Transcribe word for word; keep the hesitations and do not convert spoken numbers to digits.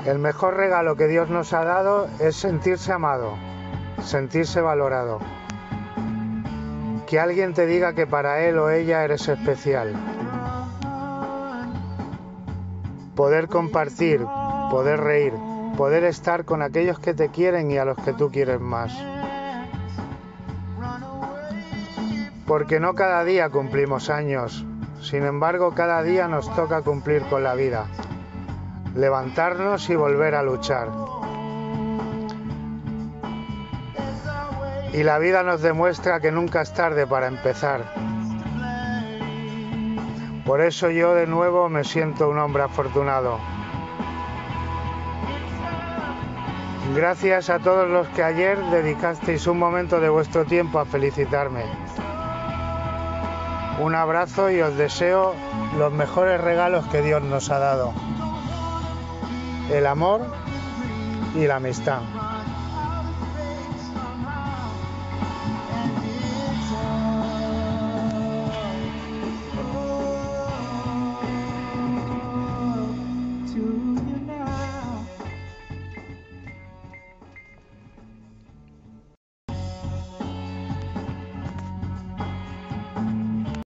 El mejor regalo que Dios nos ha dado es sentirse amado, sentirse valorado. Que alguien te diga que para él o ella eres especial. Poder compartir, poder reír, poder estar con aquellos que te quieren y a los que tú quieres más. Porque no cada día cumplimos años, sin embargo cada día nos toca cumplir con la vida, levantarnos y volver a luchar. Y la vida nos demuestra que nunca es tarde para empezar. Por eso yo de nuevo me siento un hombre afortunado. Gracias a todos los que ayer dedicasteis un momento de vuestro tiempo a felicitarme. Un abrazo y os deseo los mejores regalos que Dios nos ha dado. El amor y la amistad.